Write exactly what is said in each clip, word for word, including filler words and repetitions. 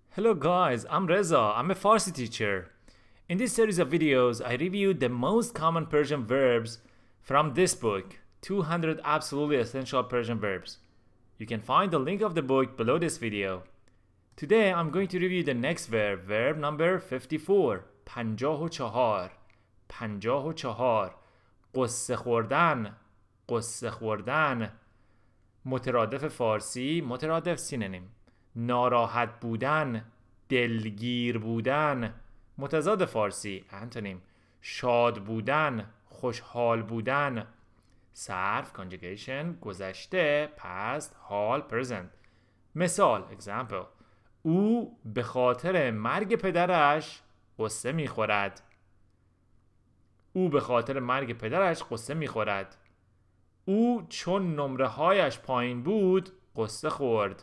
Hello guys, I'm Reza. I'm a Farsi teacher. In this series of videos, I reviewed the most common Persian verbs from this book, two hundred Absolutely Essential Persian Verbs. You can find the link of the book below this video. Today, I'm going to review the next verb, verb number fifty-four, پنجاه و چهار. پنجاه و چهار. قصه خوردن. قصه خوردن. مترادف فارسی، مترادف سینونیم. ناراحت بودن، دلگیر بودن. متضاد فارسی انتونیم. شاد بودن، خوشحال بودن. صرف conjugation گذشته past حال present. مثال example او به خاطر مرگ پدرش قصه میخورد. او به خاطر مرگ پدرش قصه میخورد. او چون نمره هایش پایین بود قصه خورد.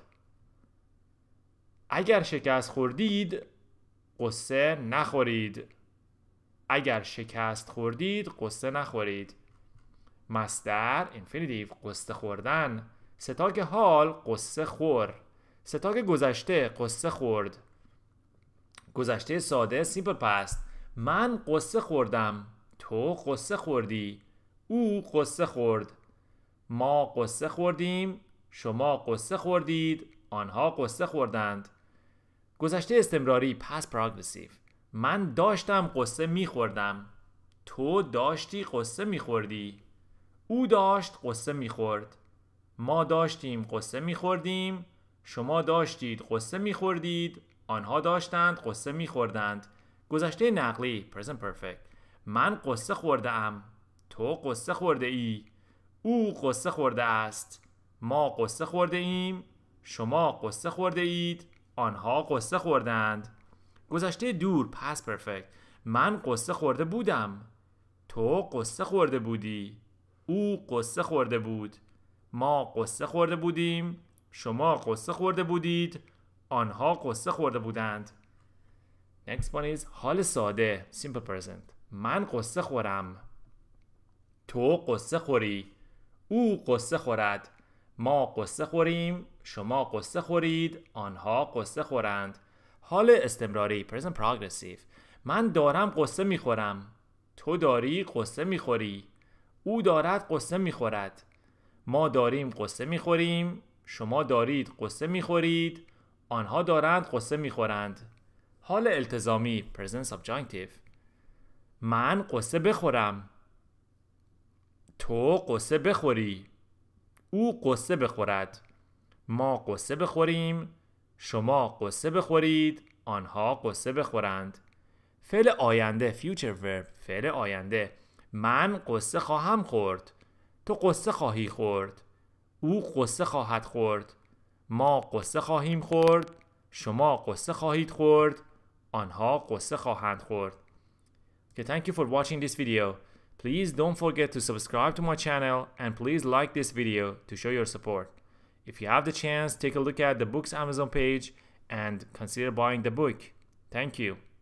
اگر شکست خوردید قصه نخورید. اگر شکست خوردید قصه نخورید. مصدر infinitive قصه خوردن. ستاک حال قصه خور. ستاک گذشته قصه خورد. گذشته ساده simple past من قصه خوردم. تو قصه خوردی. او قصه خورد. ما قصه خوردیم. شما قصه خوردید. آنها قصه خوردند. گذشته استمراری past progressive من داشتم قصه میخوردم. تو داشتی قصه میخوردی. او داشت قصه میخورد. ما داشتیم قصه میخوردیم. شما داشتید قصه میخوردید. آنها داشتند قصه میخوردند. گذشته نقلی present perfect من قصه خورده ام. تو قصه خورده ای. او قصه خورده است. ما قصه خورده ایم. شما قصه خورده اید. آنها قصه خوردند. گذشته دور past perfect من قصه خورده بودم. تو قصه خورده بودی. او قصه خورده بود. ما قصه خورده بودیم. شما قصه خورده بودید. آنها قصه خورده بودند. Next one is حال ساده simple present من قصه خورم. تو قصه خوری. او قصه خورد. ما قصه خوریم. شما قصه خورید. آنها قصه خورند. حال استمراری present progressive من دارم قصه میخورم. تو داری قصه میخوری. او دارد قصه میخورد. ما داریم قصه میخوریم. شما دارید قصه میخورید. آنها دارند قصه میخورند. حال التزامی present subjunctive من قصه بخورم. تو قصه بخوری. او قصه بخورد. ما قصه بخوریم. شما قصه بخورید. آنها قصه بخورند. فعل آینده future verb فعل آینده من قصه خواهم خورد. تو قصه خواهی خورد. او قصه خواهد خورد. ما قصه خواهیم خورد. شما قصه خواهید خورد. آنها قصه خواهند خورد. Okay, thank you for watching this video. Please don't forget to subscribe to my channel and please like this video to show your support. If you have the chance, take a look at the book's Amazon page and consider buying the book. Thank you.